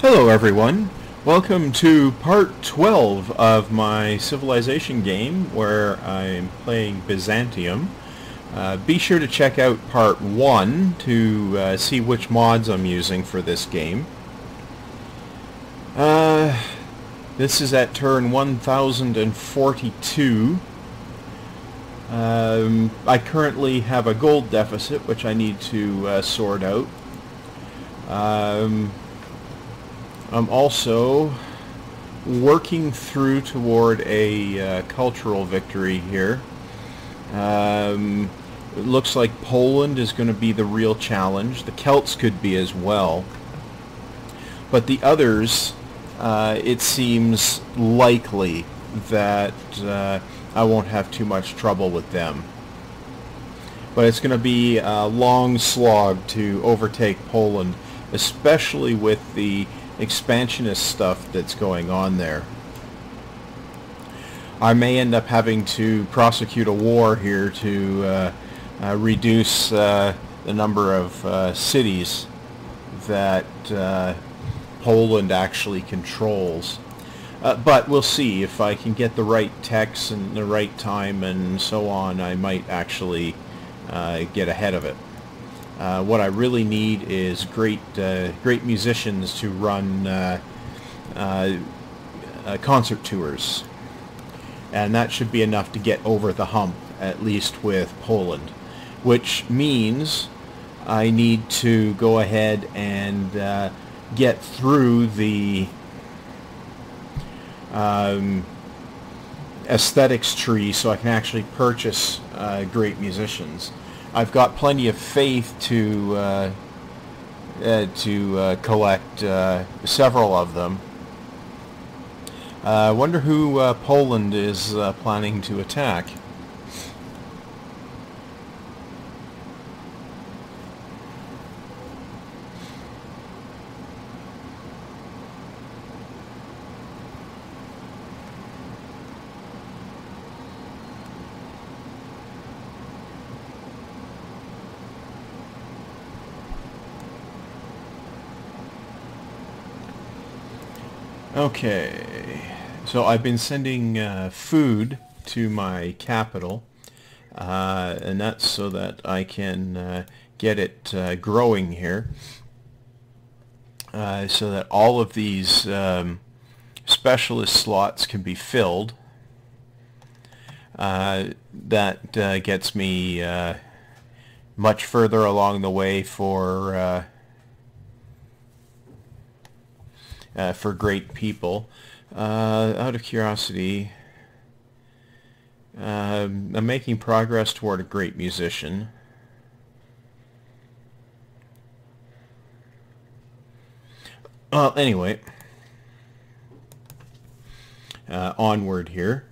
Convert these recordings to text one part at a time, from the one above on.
Hello everyone, welcome to part 12 of my civilization game where I'm playing Byzantium. Be sure to check out part 1 to see which mods I'm using for this game. This is at turn 1042. I currently have a gold deficit which I need to sort out. I'm also working through toward a cultural victory here. It looks like Poland is going to be the real challenge. The Celts could be as well. But the others, it seems likely that I won't have too much trouble with them. But it's going to be a long slog to overtake Poland, especially with the expansionist stuff that's going on there. I may end up having to prosecute a war here to reduce the number of cities that Poland actually controls. But we'll see. If I can get the right techs and the right time and so on, I might actually get ahead of it. What I really need is great musicians to run concert tours, and that should be enough to get over the hump, at least with Poland, which means I need to go ahead and get through the aesthetics tree so I can actually purchase great musicians. I've got plenty of faith to collect several of them. I wonder who Poland is planning to attack. Okay, so I've been sending food to my capital, and that's so that I can get it growing here, so that all of these specialist slots can be filled. That gets me much further along the way for great people. Out of curiosity, I'm making progress toward a great musician. Well, anyway, onward here.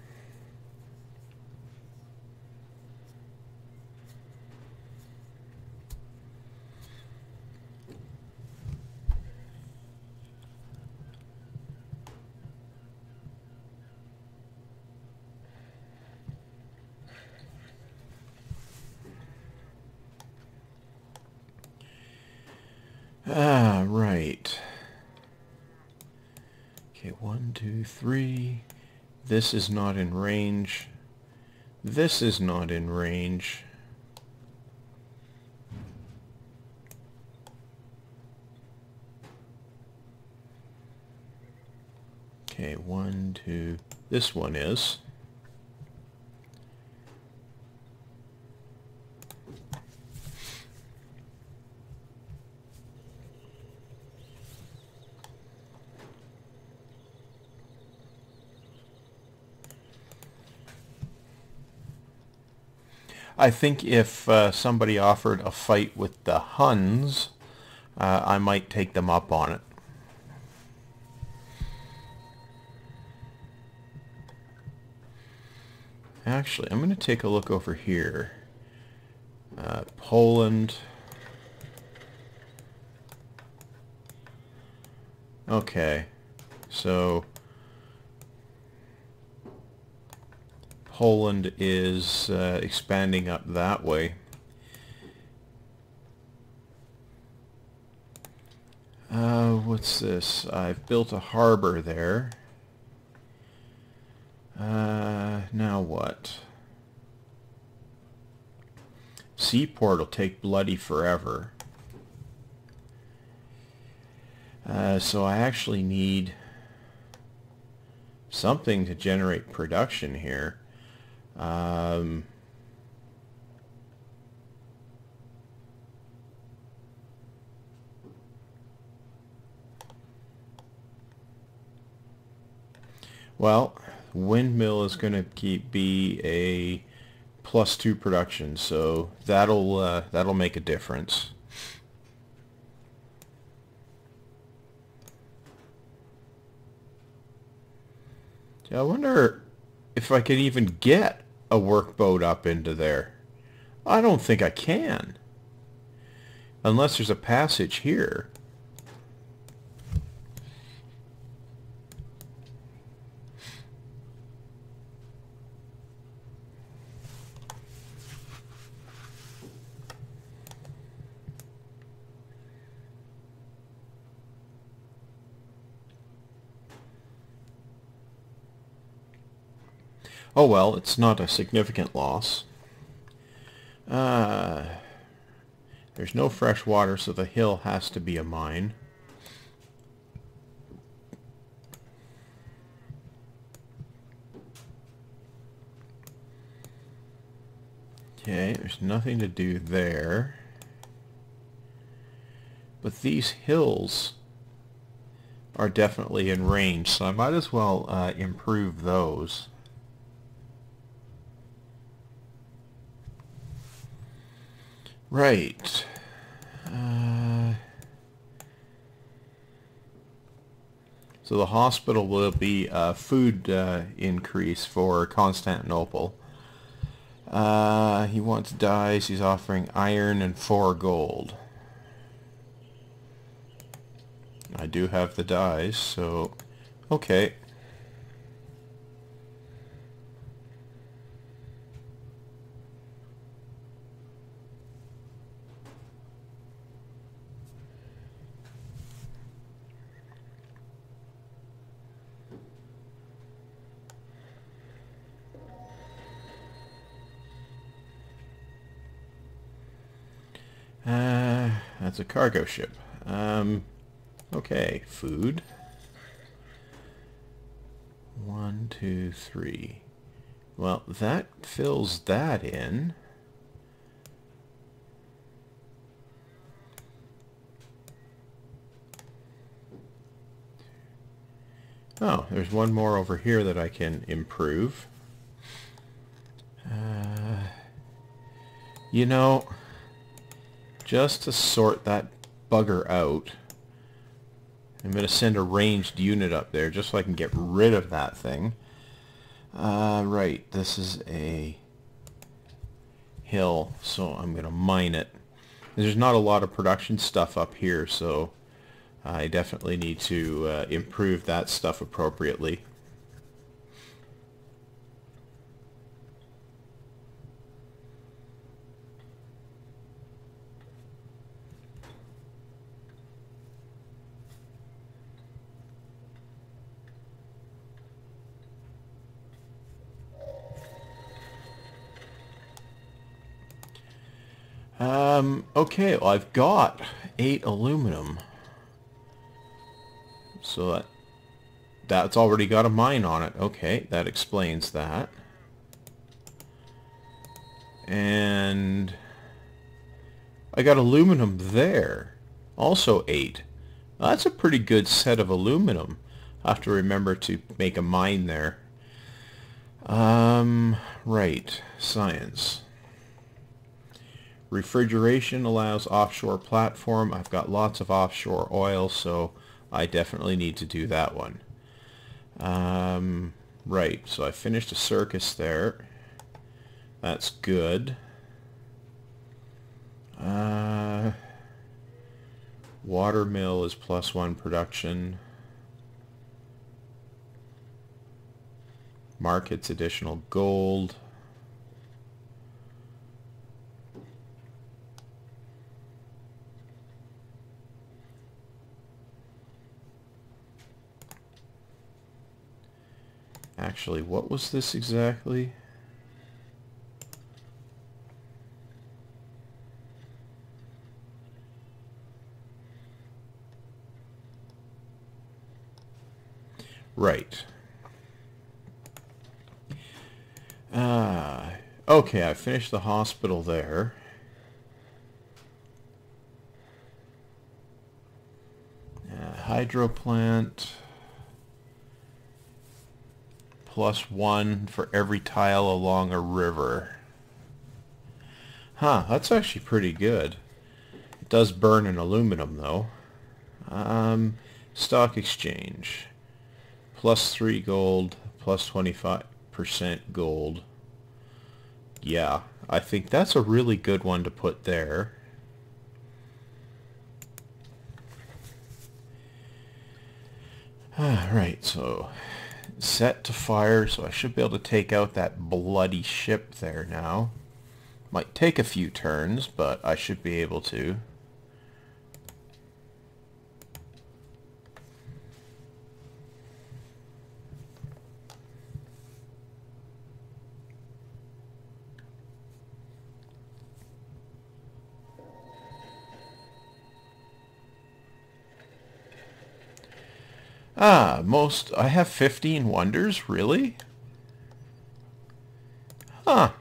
Right. Okay, 1, 2, 3. This is not in range. This is not in range. Okay, 1, 2. This one is. I think if somebody offered a fight with the Huns, I might take them up on it. Actually, I'm going to take a look over here. Poland. Okay, so Poland is expanding up that way. What's this? I've built a harbor there. Now what? Seaport will take bloody forever. So I actually need something to generate production here. Well, windmill is going to be a +2 production, so that'll make a difference. I wonder if I can even get a workboat up into there. I don't think I can, unless there's a passage here. Oh well, it's not a significant loss. There's no fresh water, so the hill has to be a mine. Okay, there's nothing to do there. But these hills are definitely in range, so I might as well improve those. Right. So the hospital will be a food increase for Constantinople. He wants dyes. He's offering iron and 4 gold. I do have the dyes, so okay. That's a cargo ship. Okay, food. 1, 2, 3. Well, that fills that in. Oh, there's one more over here that I can improve. You know, just to sort that bugger out, I'm going to send a ranged unit up there just so I can get rid of that thing. Right, this is a hill, so I'm going to mine it. There's not a lot of production stuff up here, so I definitely need to improve that stuff appropriately. Okay, well, I've got 8 aluminum. So that's already got a mine on it. Okay, that explains that. And I got aluminum there. Also 8. That's a pretty good set of aluminum. I'll have to remember to make a mine there. Right. Science. Refrigeration allows offshore platform. I've got lots of offshore oil, so I definitely need to do that one. Right, so I finished a circus there. That's good. Watermill is +1 production. Markets additional gold. Actually, what was this exactly? Right. Okay, I finished the hospital there. Hydro plant. +1 for every tile along a river. Huh, that's actually pretty good. It does burn in aluminum, though. Stock exchange. +3 gold, +25% gold. Yeah, I think that's a really good one to put there. Alright, so set to fire, so I should be able to take out that bloody ship there now. Might take a few turns, but I should be able to. I have 15 wonders, really? Huh.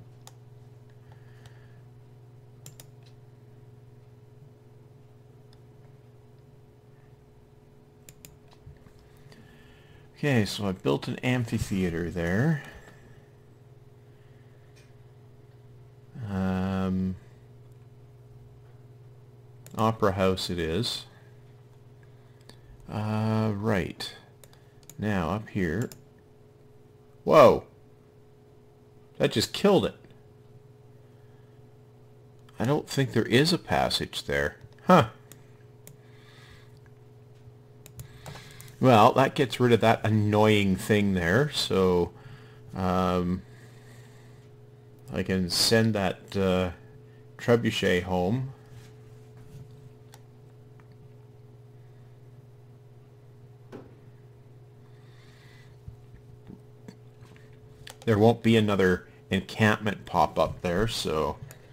Okay, so I built an amphitheater there. Opera house it is. Right. Now, up here. Whoa! That just killed it. I don't think there is a passage there. Huh. Well, that gets rid of that annoying thing there, so I can send that trebuchet home. There won't be another encampment pop up there, so...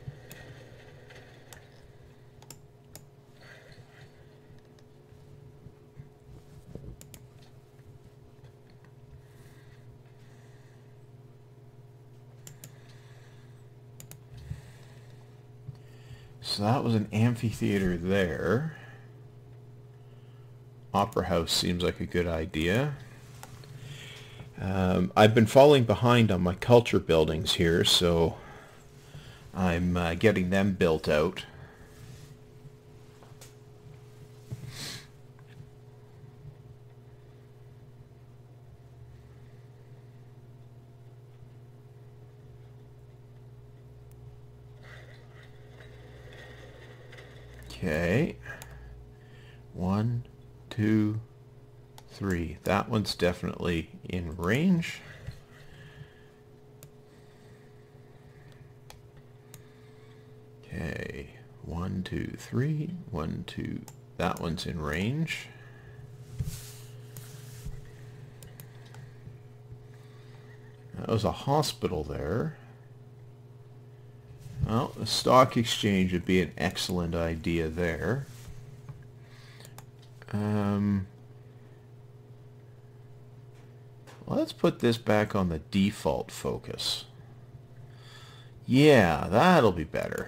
So that was an amphitheater there. Opera house seems like a good idea. I've been falling behind on my culture buildings here, so I'm getting them built out. Okay. 1, 2, 3. That one's definitely in range. Okay. 1, 2, 3. 1, 2. That one's in range. That was a hospital there. Well, the stock exchange would be an excellent idea there. Let's put this back on the default focus. Yeah, that'll be better.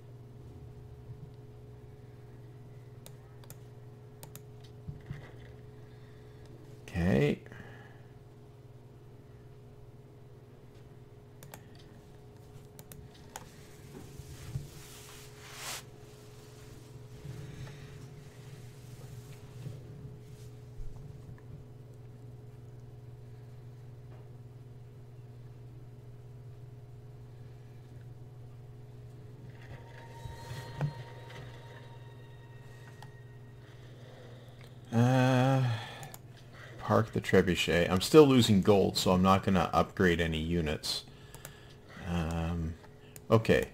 Okay. Park the trebuchet. I'm still losing gold, so I'm not going to upgrade any units. Okay.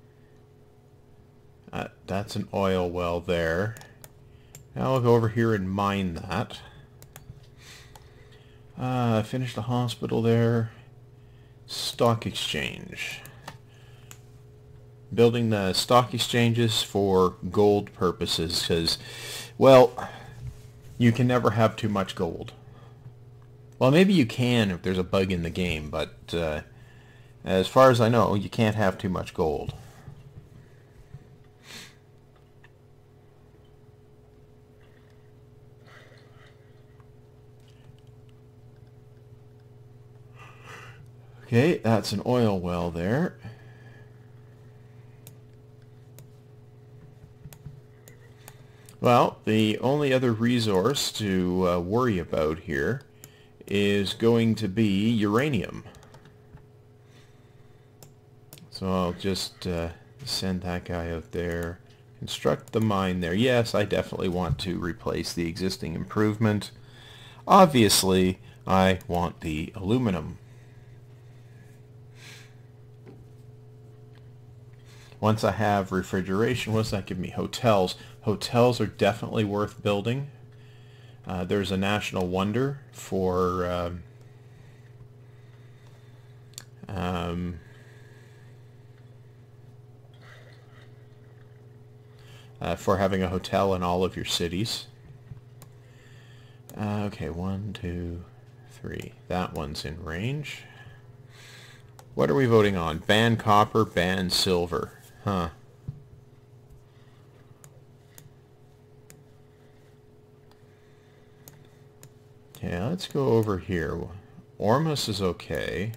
That's an oil well there. Now I'll go over here and mine that. Finished the hospital there. Stock exchange. Building the stock exchanges for gold purposes because, well, you can never have too much gold. Well, maybe you can if there's a bug in the game, but as far as I know, you can't have too much gold. Okay, that's an oil well there. Well, the only other resource to worry about here is going to be uranium. So I'll just send that guy out there. Construct the mine there. Yes, I definitely want to replace the existing improvement. Obviously, I want the aluminum. Once I have refrigeration, what does that give me? Hotels. Hotels are definitely worth building. There's a national wonder for having a hotel in all of your cities. Okay, 1, 2, 3. That one's in range. What are we voting on? Ban copper, ban silver. Huh. Yeah, let's go over here. Ormus is okay.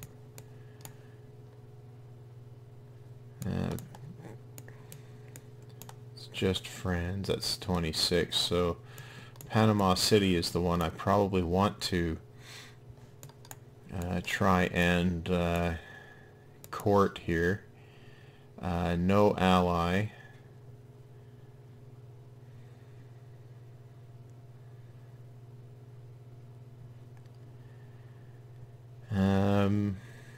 It's just friends. That's 26. So Panama City is the one I probably want to try and court here. No ally. Um,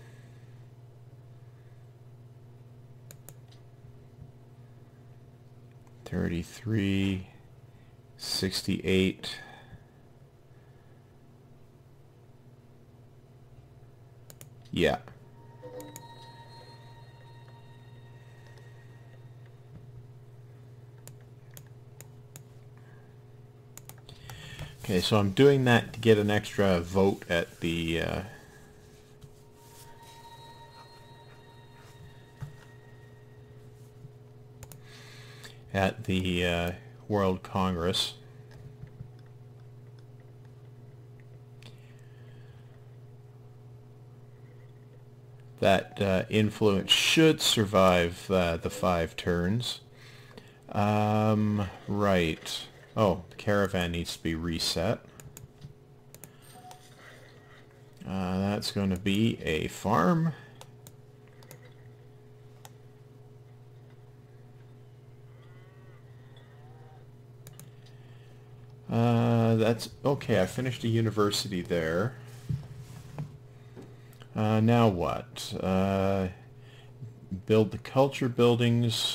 33, 68. Yeah. Okay, so I'm doing that to get an extra vote at the World Congress. That influence should survive the 5 turns. Right. Oh, the caravan needs to be reset. That's going to be a farm. That's okay. I finished a university there. Now what? Build the culture buildings.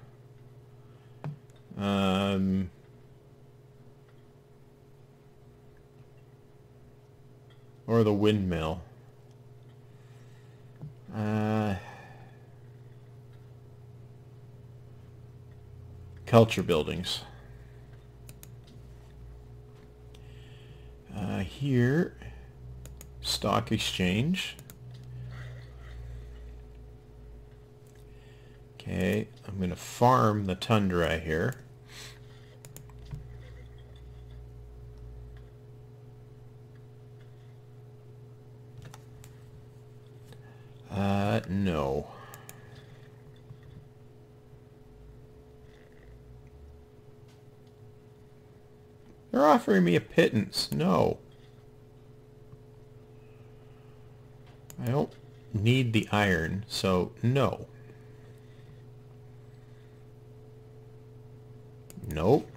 Or the windmill. Culture buildings. Here, stock exchange. Okay, I'm going to farm the tundra here. No. They're offering me a pittance. No. I don't need the iron, so no. Nope.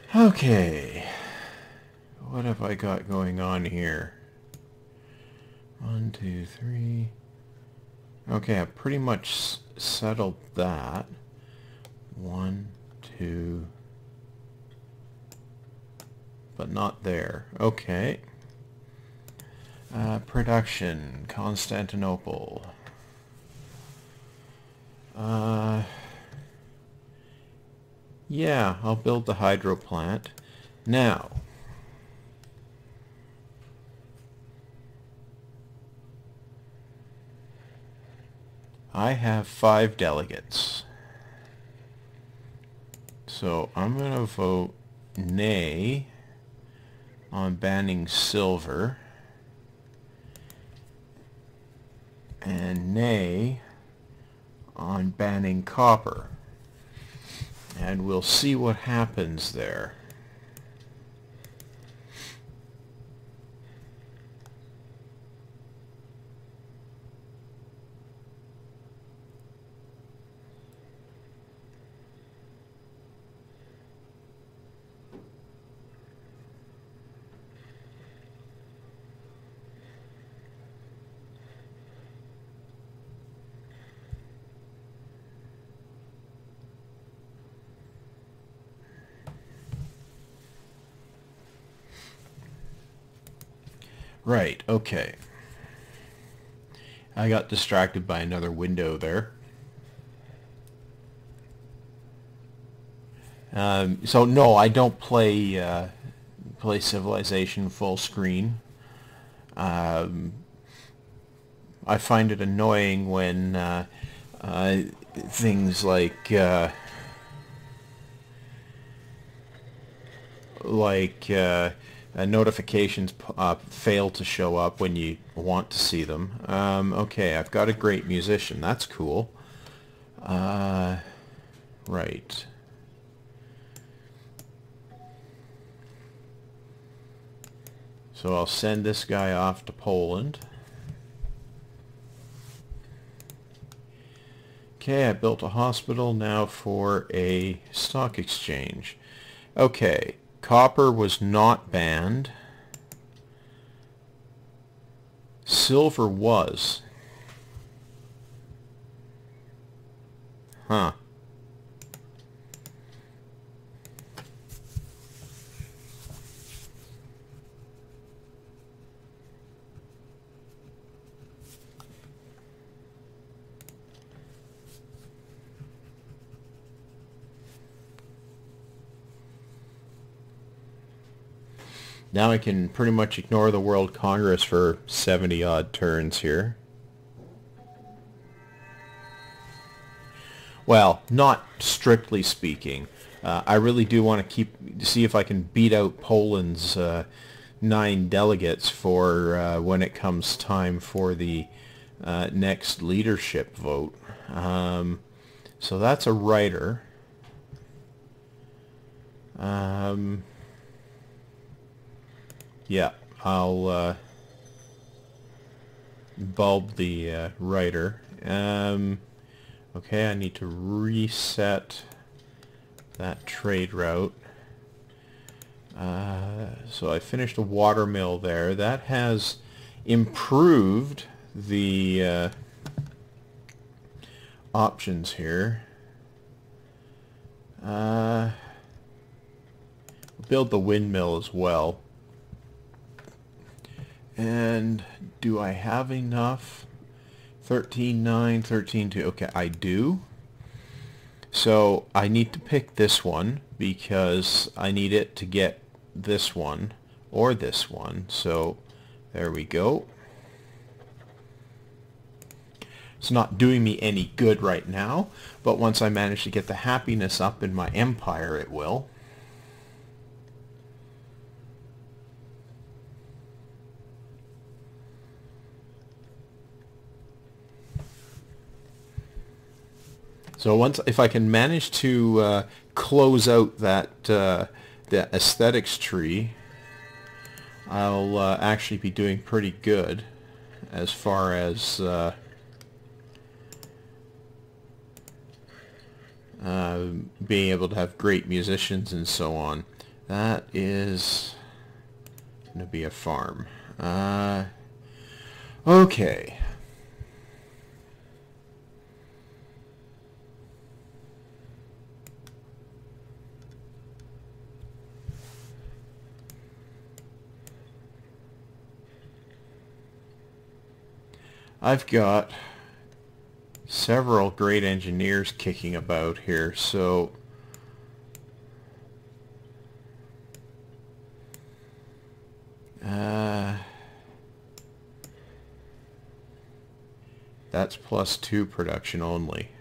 Okay. What have I got going on here? 1, 2, 3. Okay, I've pretty much settled that. 1, 2, but not there. Okay. Production, Constantinople. Yeah, I'll build the hydro plant. Now, I have 5 delegates. So I'm going to vote nay on banning silver and nay on banning copper. And we'll see what happens there. Right, okay. I got distracted by another window there. So no, I don't play Civilization full screen. I find it annoying when things like notifications fail to show up when you want to see them. Okay, I've got a great musician. That's cool. Right. So I'll send this guy off to Poland. Okay, I built a hospital now for a stock exchange. Okay, copper was not banned. Silver was. Huh. Now I can pretty much ignore the World Congress for 70 odd turns here. Well, not strictly speaking. I really do want to see if I can beat out Poland's 9 delegates for when it comes time for the next leadership vote. So that's a writer. Yeah, I'll bulb the writer. Okay, I need to reset that trade route. So I finished a water mill there. That has improved the options here. Build the windmill as well. And do I have enough? 13.9, 13.2. Okay, I do. So I need to pick this one because I need it to get this one or this one. So there we go. It's not doing me any good right now, but once I manage to get the happiness up in my empire, it will. So if I can manage to close out that the aesthetics tree, I'll actually be doing pretty good as far as being able to have great musicians and so on. That is going to be a farm. Okay. I've got several great engineers kicking about here, so that's +2 production only.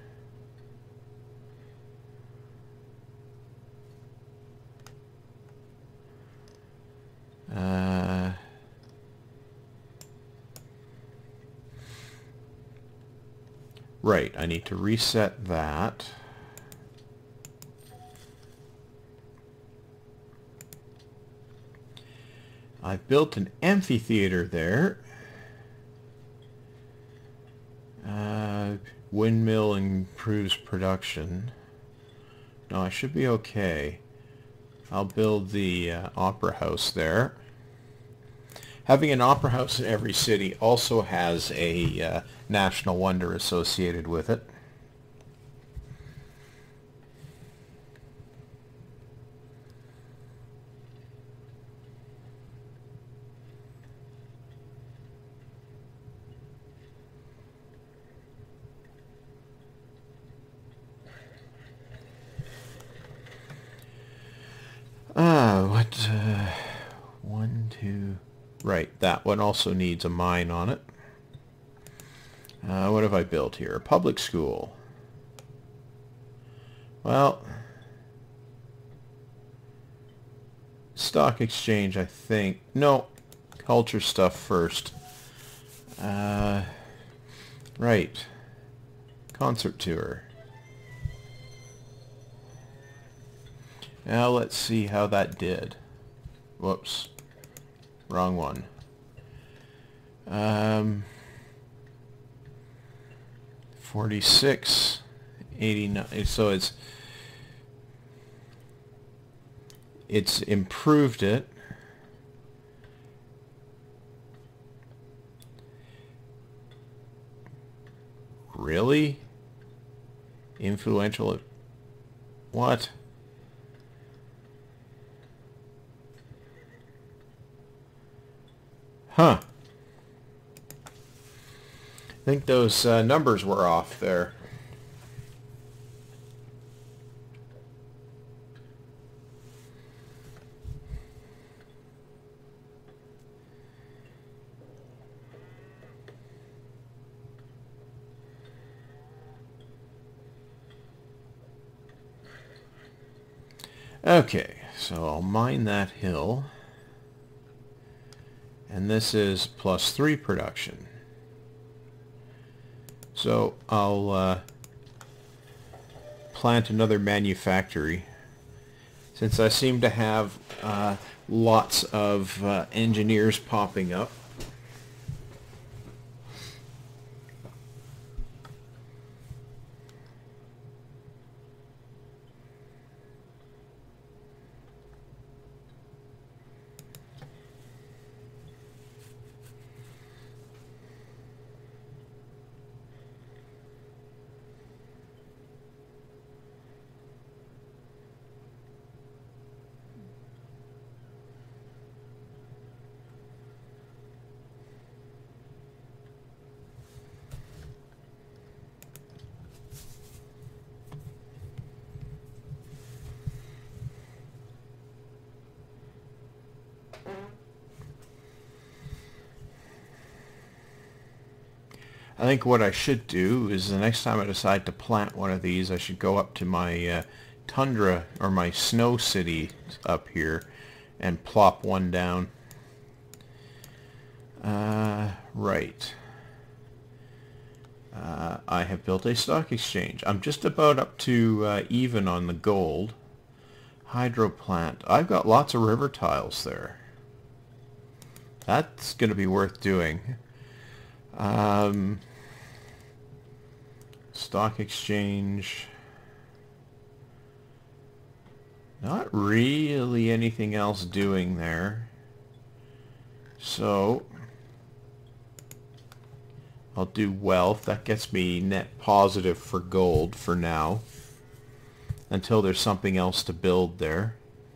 Right, I need to reset that. I've built an amphitheater there. Windmill improves production. No, I should be okay. I'll build the opera house there. Having an opera house in every city also has a national wonder associated with it. One, two... Right, that one also needs a mine on it. What have I built here? A public school. Well, stock exchange, I think. No, culture stuff first. Right. Concert tour. Now let's see how that did. Whoops. Wrong one. 46, 89. So it's improved it. Really? Influential? What? Huh. I think those numbers were off there. Okay, so I'll mine that hill. And this is +3 production. So I'll plant another manufactory. Since I seem to have lots of engineers popping up. I think what I should do is the next time I decide to plant one of these, I should go up to my tundra or my snow city up here and plop one down. Right. I have built a stock exchange. I'm just about up to even on the gold. Hydro plant. I've got lots of river tiles there. That's going to be worth doing. Stock exchange. Not really anything else doing there. So I'll do wealth. That gets me net positive for gold for now, until there's something else to build there.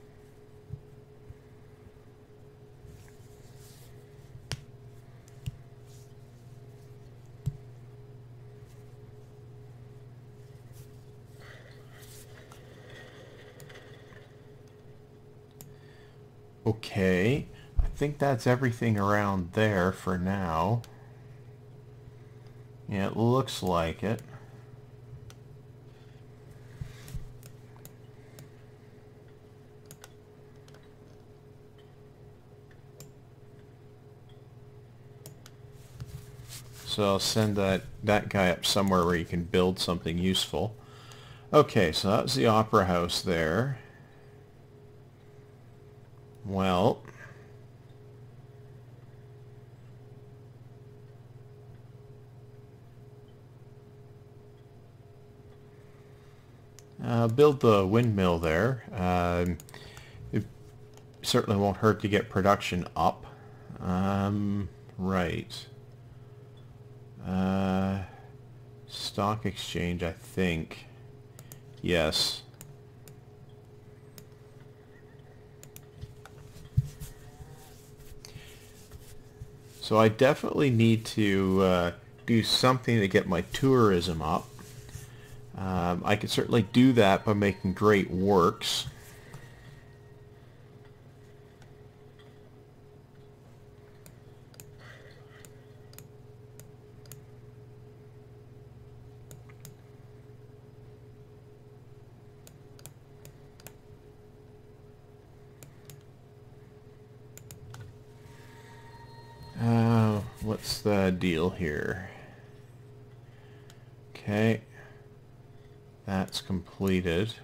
Okay, I think that's everything around there for now. Yeah, it looks like it. So I'll send that guy up somewhere where you can build something useful. Okay, so that's the opera house there. Well, build the windmill there. It certainly won't hurt to get production up. Right. Stock exchange, I think. Yes. So I definitely need to do something to get my tourism up. I could certainly do that by making great works. What's the deal here? Okay, that's completed.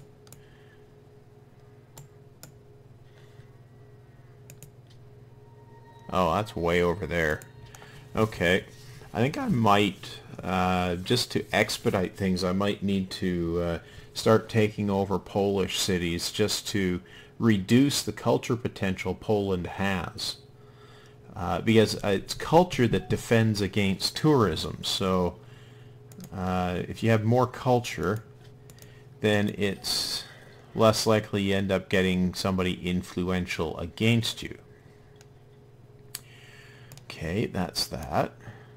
Oh, that's way over there. Okay, I think I might, just to expedite things, I might need to start taking over Polish cities just to reduce the culture potential Poland has. Because it's culture that defends against tourism. So if you have more culture, then it's less likely you end up getting somebody influential against you. Okay, that's that.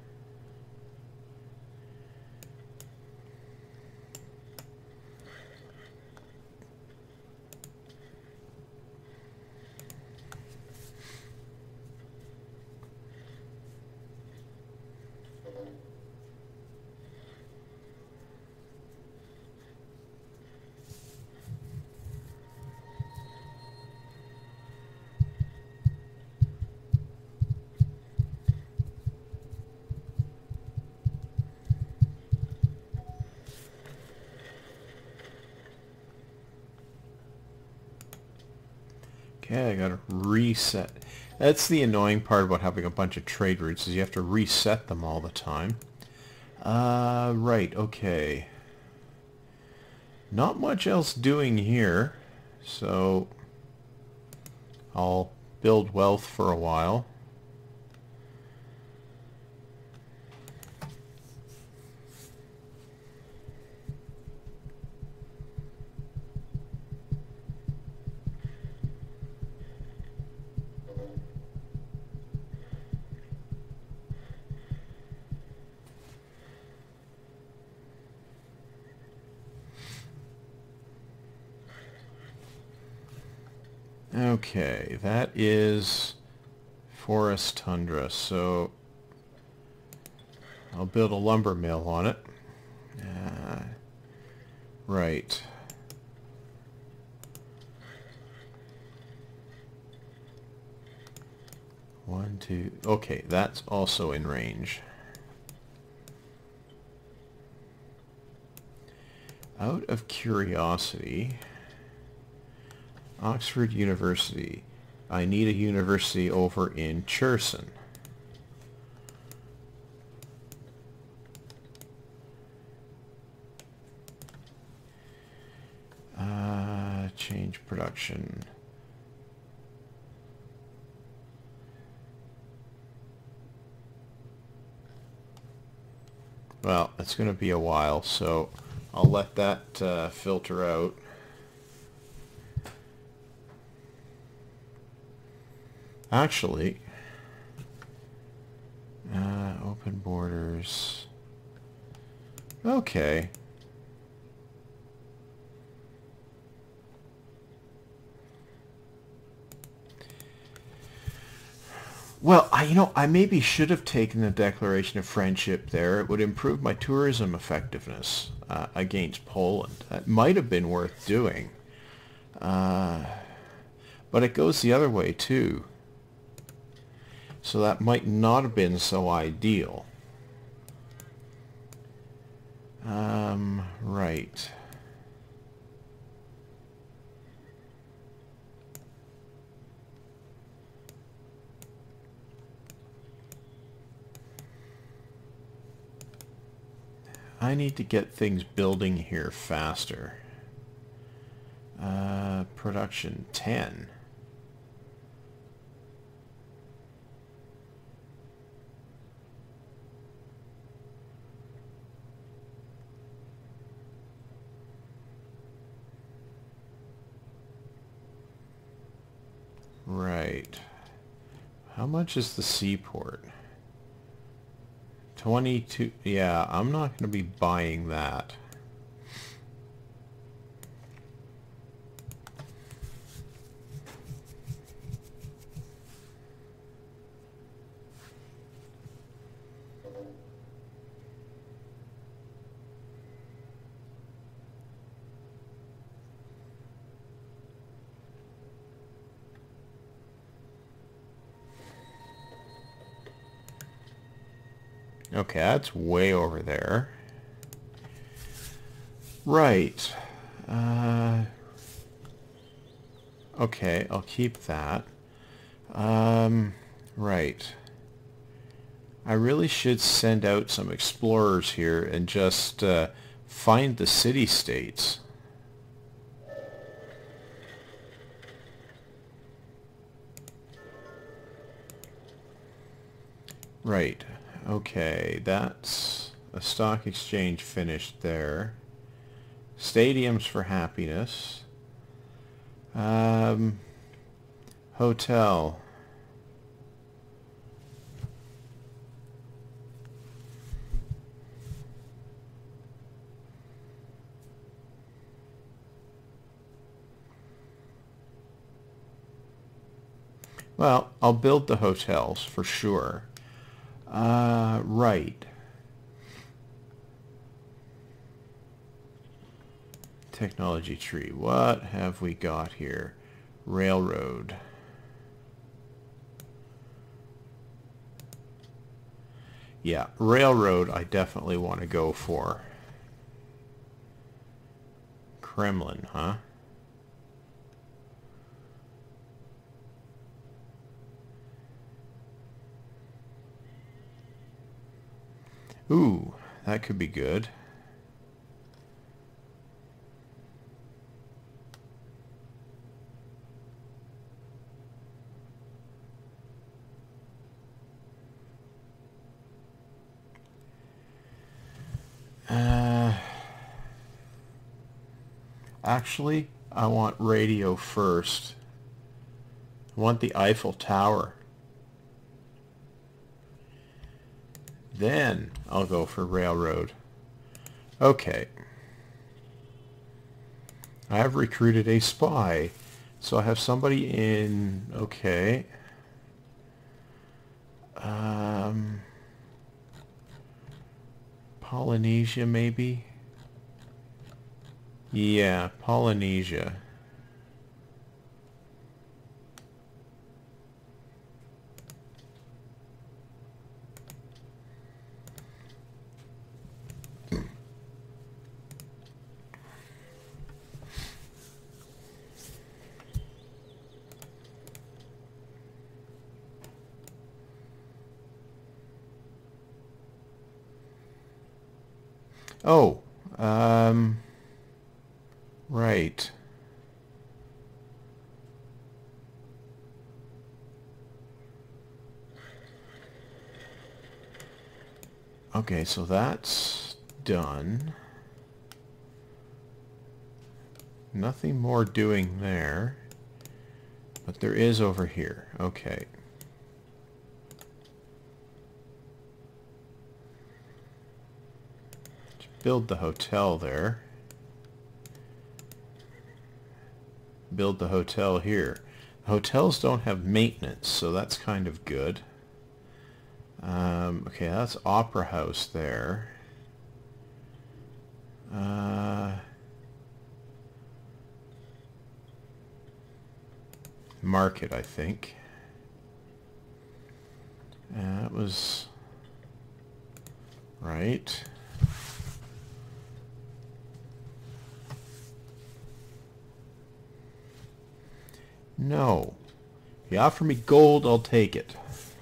Okay, I gotta reset. That's the annoying part about having a bunch of trade routes, is you have to reset them all the time. Right, okay. Not much else doing here, so I'll build wealth for a while. Okay, that is forest tundra, so I'll build a lumber mill on it. Right. One, two... Okay, that's also in range. Out of curiosity... Oxford University. I need a university over in Cherson. Change production. Well, it's going to be a while, so I'll let that filter out. Actually, open borders. Okay. Well, I maybe should have taken the declaration of friendship there. It would improve my tourism effectiveness against Poland. That might have been worth doing. But it goes the other way, too. So that might not have been so ideal. Right. I need to get things building here faster. Production 10. Right. How much is the seaport? 22. Yeah, I'm not going to be buying that. Okay, that's way over there. Right. Okay, I'll keep that. Right. I really should send out some explorers here and just find the city-states. Right. Okay, that's a stock exchange finished there. Stadiums for happiness. Hotel. Well, I'll build the hotels for sure. Right. Technology tree. What have we got here? Railroad. Yeah, railroad I definitely want to go for. Kremlin, huh? Ooh, that could be good. Actually, I want radio first. I want the Eiffel Tower. Then I'll go for railroad. Okay. I have recruited a spy. So I have somebody in... Okay. Polynesia, maybe? Yeah, Polynesia. Oh, right. Okay, so that's done. Nothing more doing there. But there is over here. Okay. Build the hotel there. Build the hotel here. Hotels don't have maintenance, so that's kind of good. Okay, that's Opera House there. Market, I think. That was right. No. If you offer me gold, I'll take it.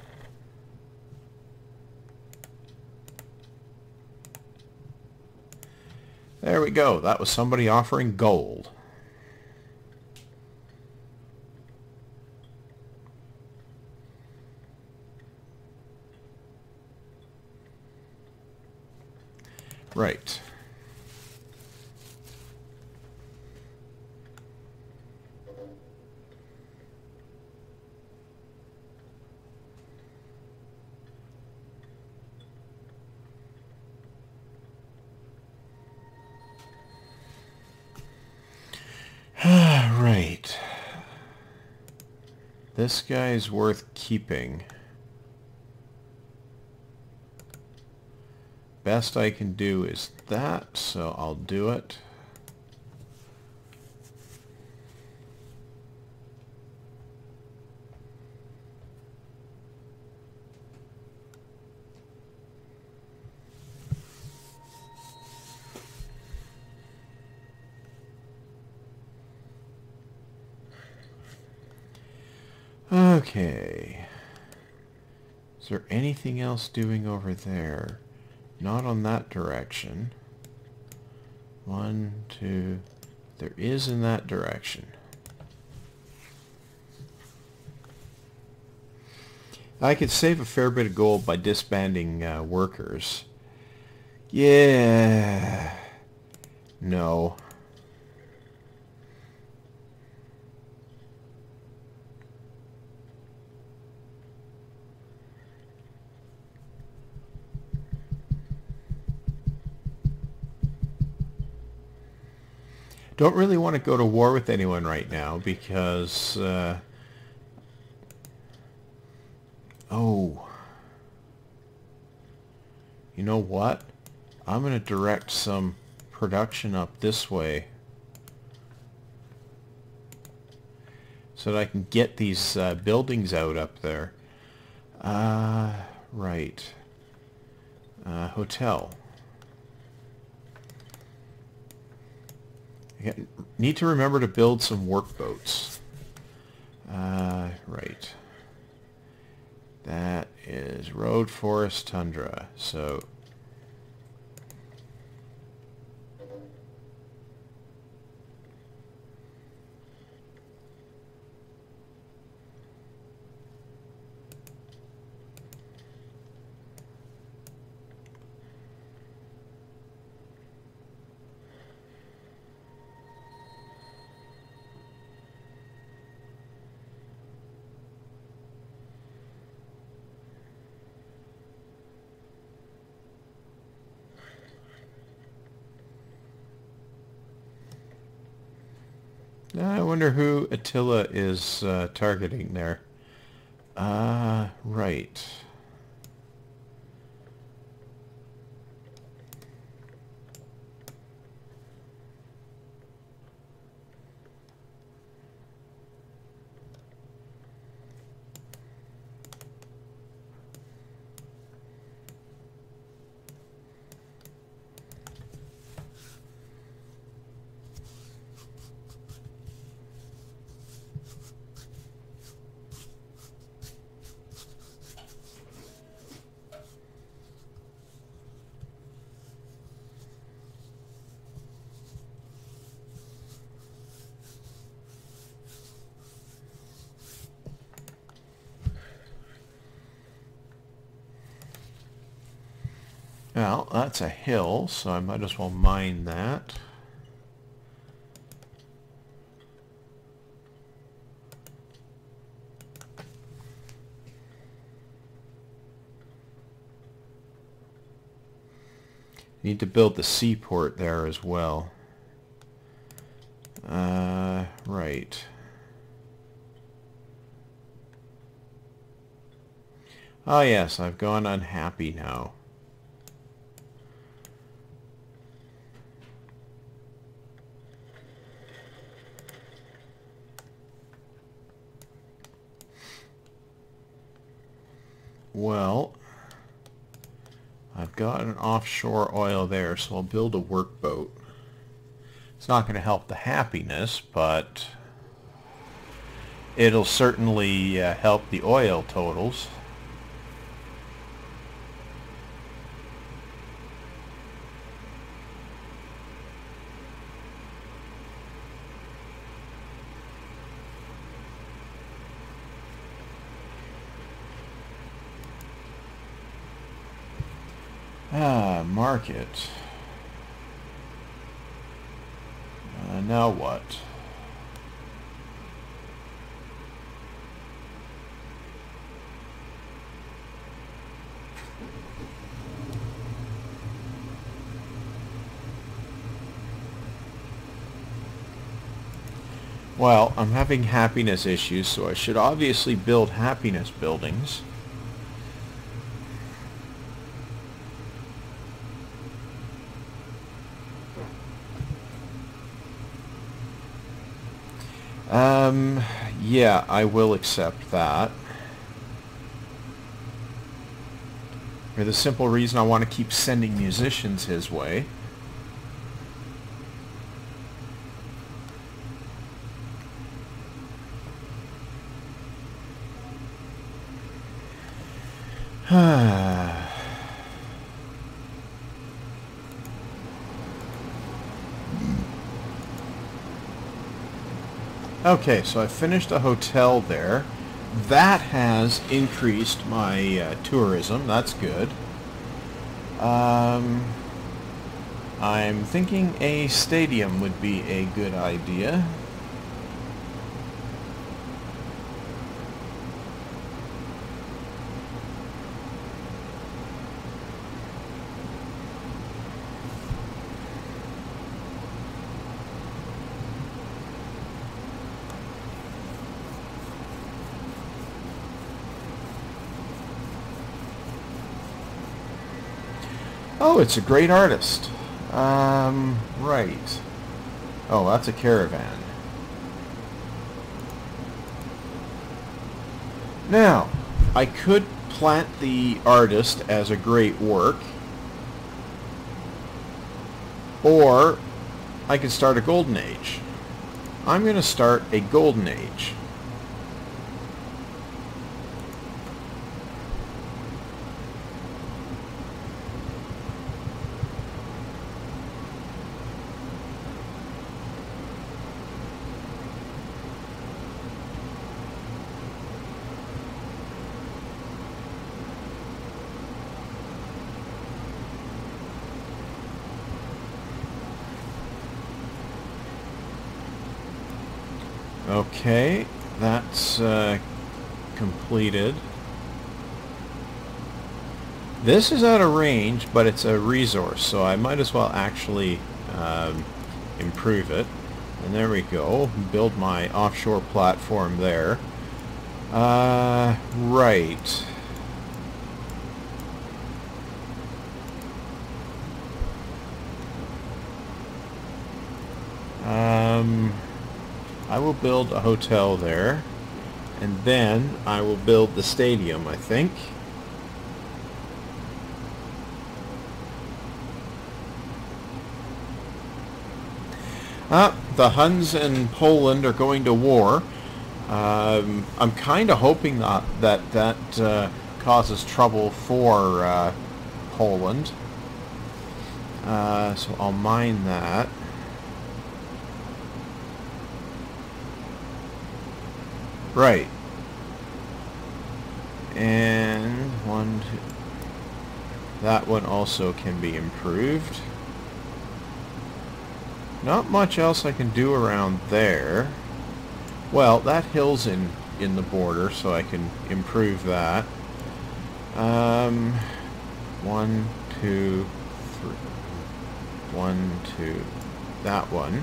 There we go. That was somebody offering gold. Right. Right. This guy's worth keeping. Best I can do is that, so I'll do it. Okay. Is there anything else doing over there? Not on that direction. 1, 2... There is in that direction. I could save a fair bit of gold by disbanding workers. Yeah. No. Don't really want to go to war with anyone right now because... oh. You know what? I'm going to direct some production up this way so that I can get these buildings out up there. Right. Hotel. I need to remember to build some workboats. Right. That is road, forest, tundra. So... I wonder who Attila is targeting there. Right. Well, that's a hill, so I might as well mine that. Need to build the seaport there as well. Right. Oh yes, I've gone unhappy now. Well, I've got an offshore oil there, so I'll build a workboat. It's not going to help the happiness, but it'll certainly help the oil totals. Market. Now what? Well, I'm having happiness issues, so I should obviously build happiness buildings. Yeah, I will accept that. For the simple reason I want to keep sending musicians his way. Okay, so I finished a hotel there. That has increased my tourism. That's good. I'm thinking a stadium would be a good idea. Oh, it's a great artist. Right. Oh, that's a caravan. Now, I could plant the artist as a great work, or I could start a golden age. I'm going to start a golden age. Okay, that's completed. This is out of range, but it's a resource, so I might as well actually improve it. And there we go. Build my offshore platform there. Right. I will build a hotel there, and then I will build the stadium, I think. The Huns and Poland are going to war. I'm kind of hoping that causes trouble for Poland. So I'll mine that. Right. And one, two. That one also can be improved. Not much else I can do around there. Well, that hill's in the border, so I can improve that. 1, 2, 3. 1, 2. That one.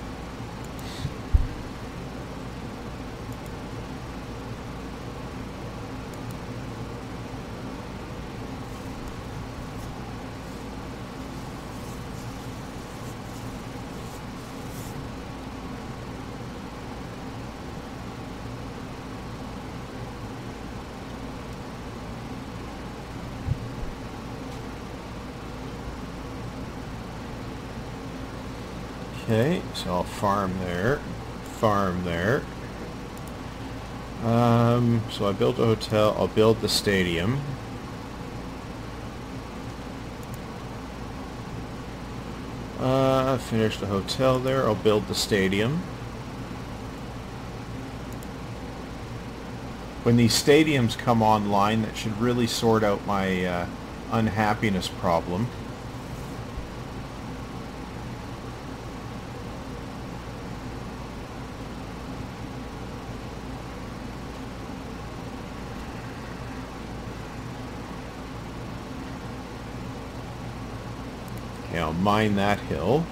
Okay, so I'll farm there. Farm there. So I built a hotel. I'll build the stadium. Finish the hotel there. I'll build the stadium. When these stadiums come online, that should really sort out my unhappiness problem. Okay, I'll mine that hill.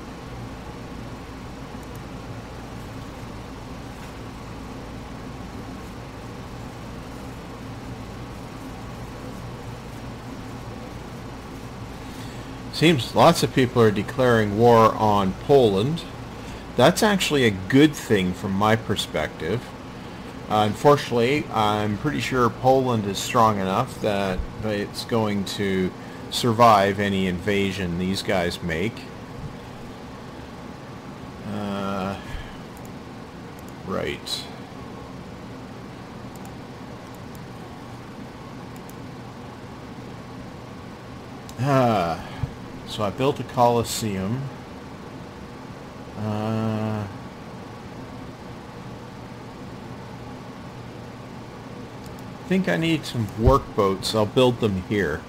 Seems lots of people are declaring war on Poland. That's actually a good thing from my perspective. Unfortunately, I'm pretty sure Poland is strong enough that it's going to survive any invasion these guys make. Right. So I built a Colosseum. I think I need some workboats. I'll build them here.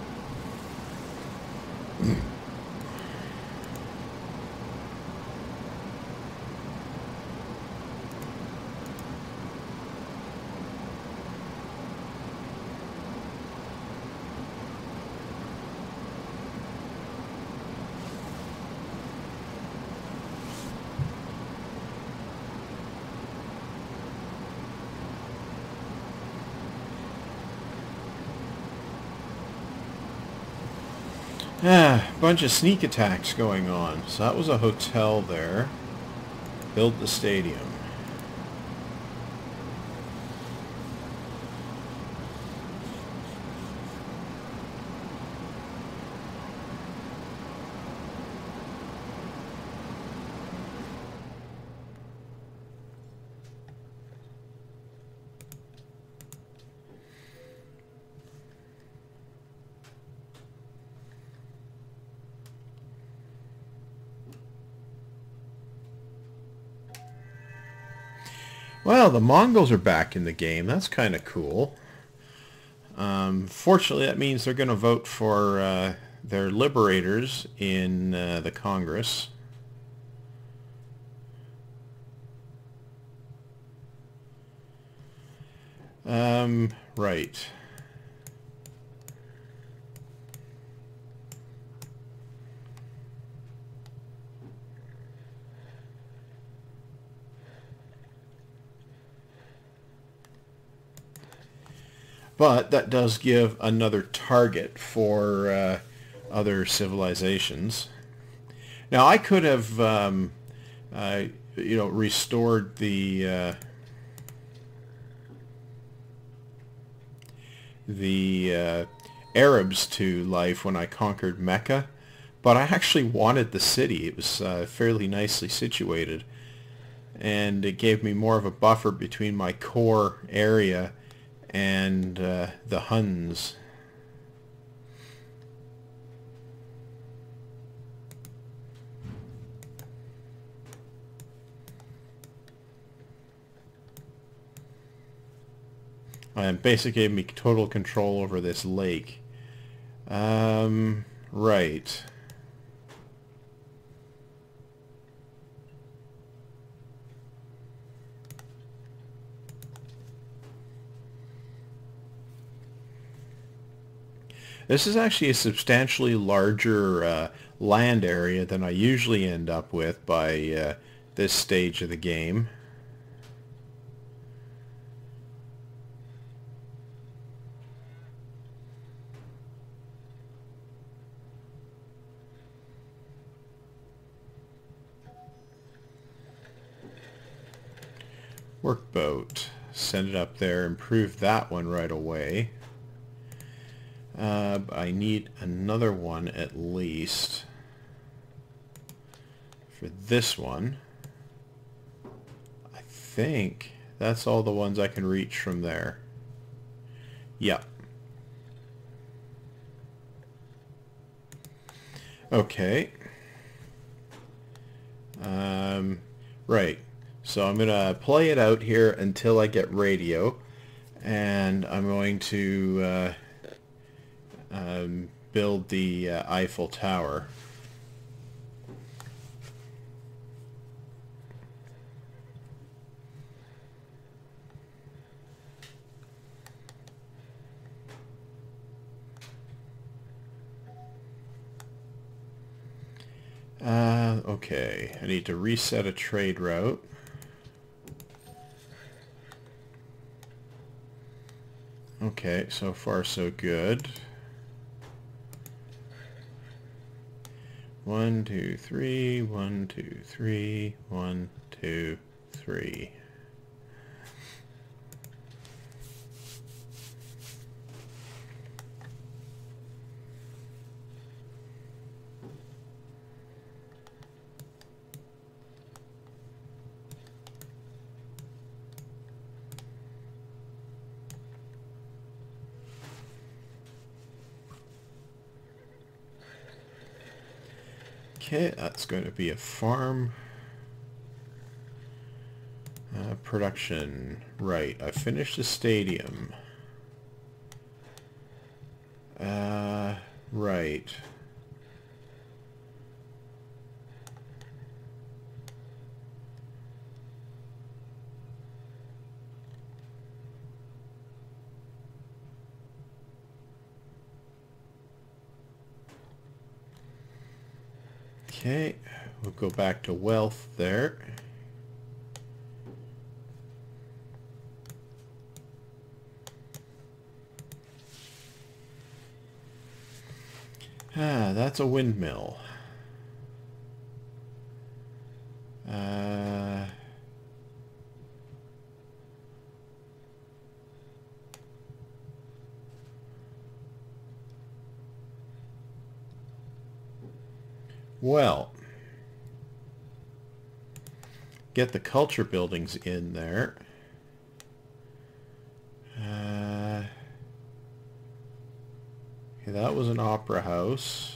Bunch of sneak attacks going on. So that was a hotel there. Build the stadium. Well, the Mongols are back in the game. That's kind of cool. Fortunately, that means they're going to vote for their liberators in the Congress. Right. But that does give another target for other civilizations. Now, I could have, restored the Arabs to life when I conquered Mecca, but I actually wanted the city. It was fairly nicely situated, and it gave me more of a buffer between my core area and the Huns. And basically gave me total control over this lake. Right. This is actually a substantially larger land area than I usually end up with by this stage of the game. Workboat. Send it up there, improve that one right away. I need another one at least for this one. I think that's all the ones I can reach from there. Yep. Okay. Right. So I'm going to play it out here until I get radio, and I'm going to build the Eiffel Tower. Okay, I need to reset a trade route. Okay, so far so good. 1, 2, 3, 1, 2, 3, 1, 2, 3. Okay, that's going to be a farm. Production. Right, I finished the stadium. Right. Okay, we'll go back to wealth there. Ah, that's a windmill. Well, get the culture buildings in there. Okay, that was an opera house.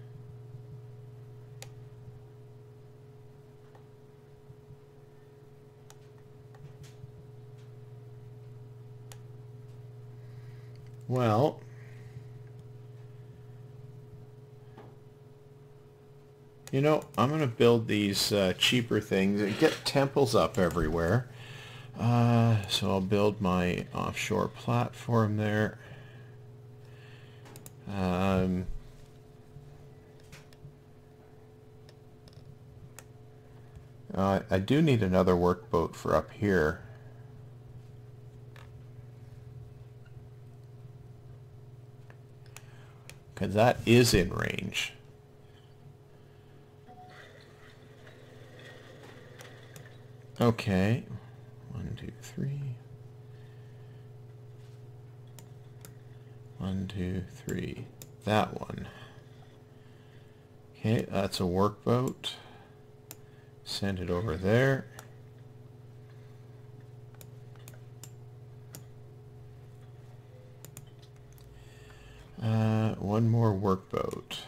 Well, you know, I'm going to build these cheaper things and get temples up everywhere. So I'll build my offshore platform there. I do need another workboat for up here. Because that is in range. Okay. 1, 2, 3. 1, 2, 3. That one. Okay, that's a workboat. Send it over there. One more workboat.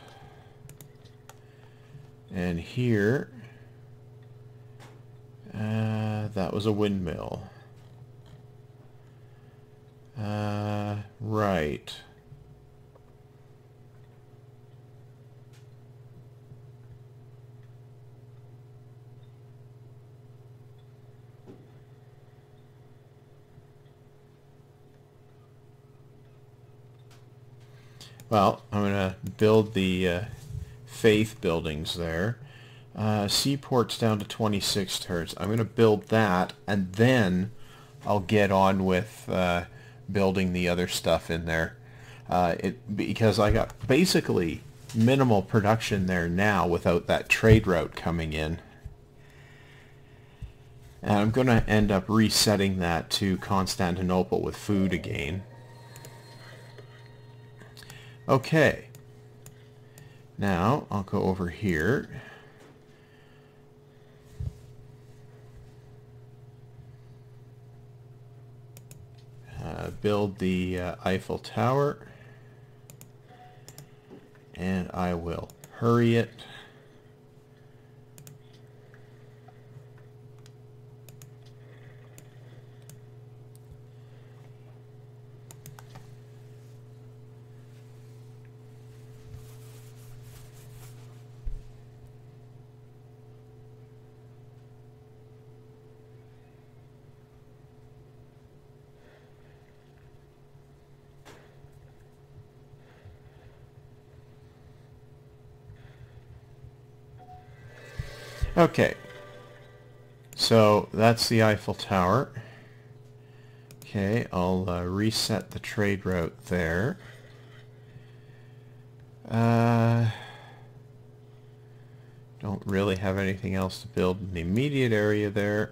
And here, that was a windmill. Right. Well, I'm going to build the faith buildings there. Seaport's down to 26 turns. I'm going to build that, and then I'll get on with building the other stuff in there. Because I got basically minimal production there now without that trade route coming in. And I'm going to end up resetting that to Constantinople with food again. Okay. Now I'll go over here. Build the Eiffel Tower. And I will hurry it. Okay, so that's the Eiffel Tower. Okay, I'll reset the trade route there. Don't really have anything else to build in the immediate area there.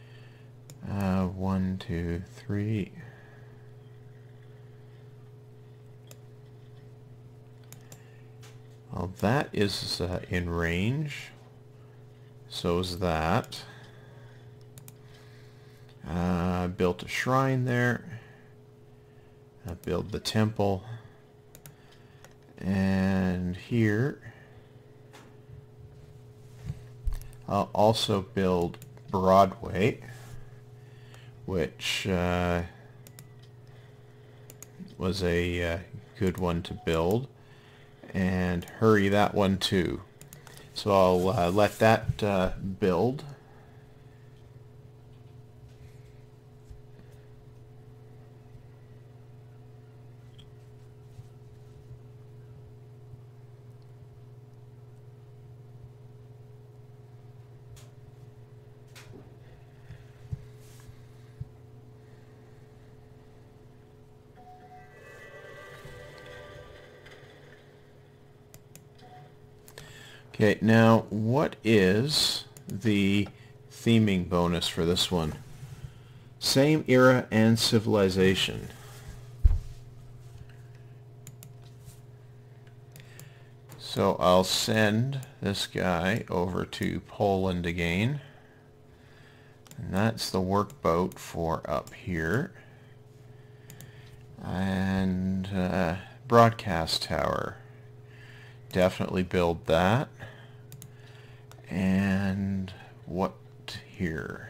1, 2, 3. Well, that is in range. So is that. Built a shrine there. Build the temple. And here I'll also build Broadway, which was a good one to build, and hurry that one too. So I'll let that build. Okay, now what is the theming bonus for this one? Same era and civilization. So I'll send this guy over to Poland again. And that's the workboat for up here. And broadcast tower. Definitely build that. And what here?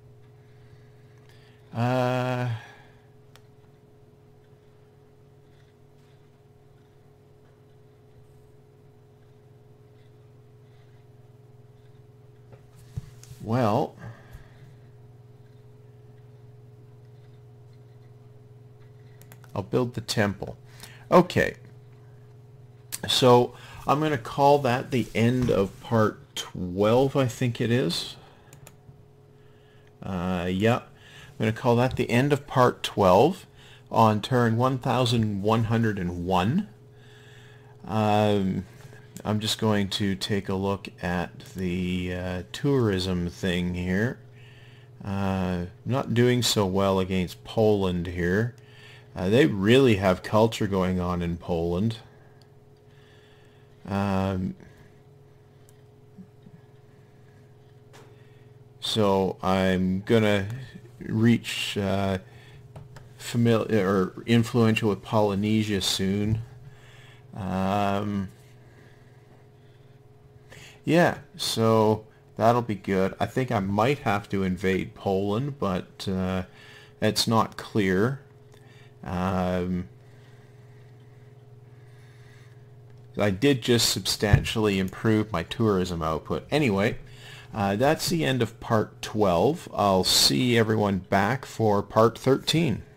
Well, I'll build the temple. Okay. So I'm going to call that the end of part 12, I think it is. Yeah, I'm going to call that the end of part 12 on turn 1101. I'm just going to take a look at the tourism thing here. Not doing so well against Poland here. They really have culture going on in Poland. So I'm gonna reach familiar or influential with Polynesia soon. Yeah, so that'll be good. I think I might have to invade Poland, but it's not clear. I did just substantially improve my tourism output. Anyway, that's the end of part 12. I'll see everyone back for part 13.